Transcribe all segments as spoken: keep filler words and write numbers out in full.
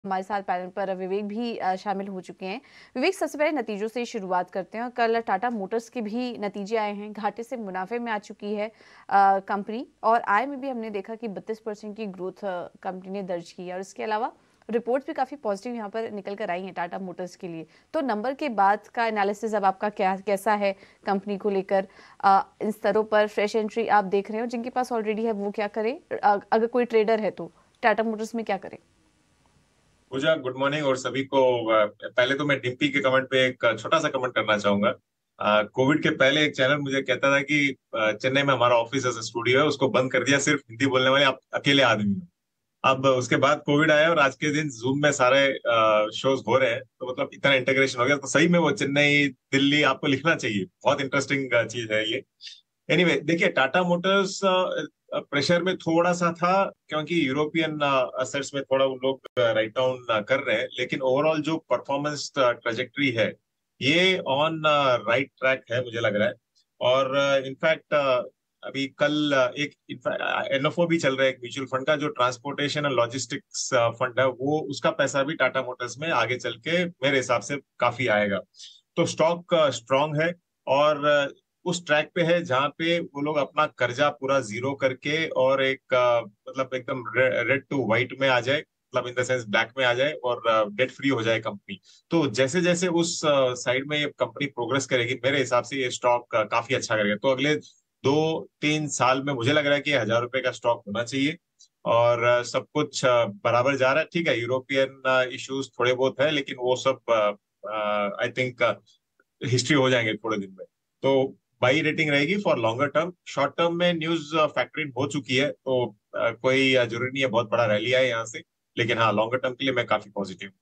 हमारे साथ पैनल पर विवेक भी अ, शामिल हो चुके हैं। विवेक, सबसे पहले नतीजों से शुरुआत करते हैं। और कल टाटा मोटर्स के भी नतीजे आए हैं, घाटे से मुनाफे में आ चुकी है अ, कंपनी, और आय में भी हमने देखा कि बत्तीस परसेंट की ग्रोथ कंपनी ने दर्ज की है। और इसके अलावा रिपोर्ट्स भी काफी पॉजिटिव यहाँ पर निकल कर आई हैं टाटा मोटर्स के लिए। तो नंबर के बाद का एनालिसिस अब आपका क्या कैसा है कंपनी को लेकर? अ, इन स्तरों पर फ्रेश एंट्री आप देख रहे हो, जिनके पास ऑलरेडी है वो क्या करे, अ, अगर कोई ट्रेडर है तो टाटा मोटर्स में क्या करे? Pooja, good morning. और सभी को अ, पहले तो मैं डिम्पी के कमेंट पे एक छोटा सा कमेंट करना चाहूंगा। कोविड के पहले एक चैनल मुझे कहता था कि अ, चेन्नई में हमारा ऑफिस ऐसा स्टूडियो है, उसको बंद कर दिया, सिर्फ हिंदी बोलने वाले आप अकेले आदमी हो। अब उसके बाद कोविड आया और आज के दिन जूम में सारे शोज हो रहे हैं, तो मतलब इतना इंटीग्रेशन हो गया। तो सही में वो चेन्नई दिल्ली आपको लिखना चाहिए, बहुत इंटरेस्टिंग चीज है ये। एनीवे anyway, देखिए, टाटा मोटर्स प्रेशर में थोड़ा सा था, क्योंकि यूरोपियन असेट्स में थोड़ा उन लोग राइट डाउन कर रहे हैं, लेकिन ओवरऑल जो परफॉर्मेंस ट्रेजेक्टरी है ये ऑन राइट ट्रैक है, मुझे लग रहा है। और इनफैक्ट अभी कल uh, एक एनएफओ भी चल रहा है, एक म्यूचुअल फंड का, जो ट्रांसपोर्टेशन एंड लॉजिस्टिक्स फंड है, वो उसका पैसा भी टाटा मोटर्स में आगे चल के मेरे हिसाब से काफी आएगा। तो स्टॉक स्ट्रांग है, और उस ट्रैक पे है जहां पे वो लोग अपना कर्जा पूरा जीरो करके और एक अ, मतलब एकदम रेड टू व्हाइट में आ जाए, मतलब इन द सेंस ब्लैक में आ जाए, और डेट फ्री हो जाए कंपनी। तो जैसे जैसे उस साइड में ये कंपनी प्रोग्रेस करेगी, मेरे हिसाब से ये स्टॉक काफी अच्छा करेगा। तो अगले दो तीन साल में मुझे लग रहा है कि हजार रुपए का स्टॉक होना चाहिए। और अ, सब कुछ अ, बराबर जा रहा है। ठीक है, यूरोपियन इश्यूज थोड़े बहुत है, लेकिन वो सब आई थिंक हिस्ट्री हो जाएंगे थोड़े दिन में। तो बाई रेटिंग रहेगी for longer term. Short term में न्यूज फैक्टर हो चुकी है, तो अ, कोई अ, जरूरी नहीं है बहुत बड़ा रैली आए यहाँ से। लेकिन हाँ, लॉन्गर टर्म के लिए मैं काफी पॉजिटिव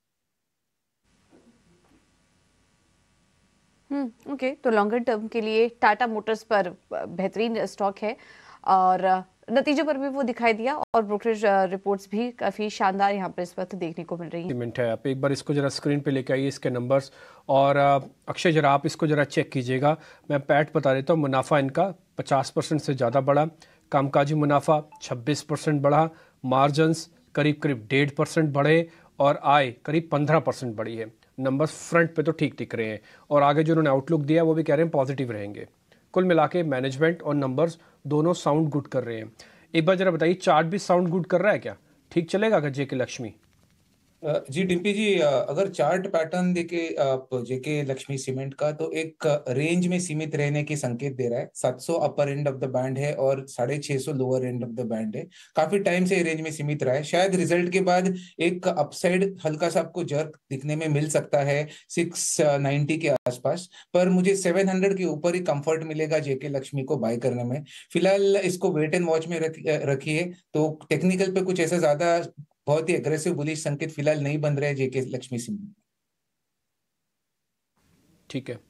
हम्म ओके, तो लॉन्गर टर्म के लिए टाटा मोटर्स पर अ, बेहतरीन स्टॉक है। और अ, नतीजों पर भी वो दिखाई दिया, और ब्रोकरेज रिपोर्ट्स भी काफी शानदार यहाँ पर इस वक्त देखने को मिल रही हैं। सीमेंट है। आप एक बार इसको जरा स्क्रीन पे लेके आइए, इसके नंबर्स। और अ, अक्षय, जरा आप इसको जरा चेक कीजिएगा। मैं पैट बता देता हूँ। मुनाफा इनका पचास परसेंट से ज़्यादा बढ़ा, कामकाजी मुनाफा छब्बीस परसेंट बढ़ा, मार्जिन्स करीब करीब डेढ़ परसेंट बढ़े, और आय करीब पंद्रह परसेंट बढ़ी है। नंबर्स फ्रंट पे तो ठीक दिख रहे हैं, और आगे जो उन्होंने आउटलुक दिया है वो भी कह रहे हैं पॉजिटिव रहेंगे। कुल मिला के मैनेजमेंट और नंबर्स दोनों साउंड गुड कर रहे हैं। एक बार जरा बताइए, चार्ट भी साउंड गुड कर रहा है क्या? ठीक चलेगा अगर जेके लक्ष्मी? अ, जी डिम्पी जी, अ, अगर चार्ट पैटर्न देखे आप जेके लक्ष्मी सीमेंट का, तो एक रेंज में सीमित रहने की संकेत दे रहा है। सात सौ upper end of the band है और साढ़े छह सौ lower end of the band है। काफी टाइम से रेंज में सीमित रहा है। शायद रिजल्ट के बाद एक अपसाइड हल्का सा आपको जर्क दिखने में मिल सकता है सिक्स नाइन्टी के आसपास, पर मुझे सेवन हंड्रेड के ऊपर ही कंफर्ट मिलेगा जेके लक्ष्मी को बाय करने में। फिलहाल इसको वेट एंड वॉच में रख, रखिए। तो टेक्निकल पे कुछ ऐसा ज्यादा बहुत ही अग्रेसिव बुलिश संकेत फिलहाल नहीं बन रहे जेके लक्ष्मी सिंह। ठीक है।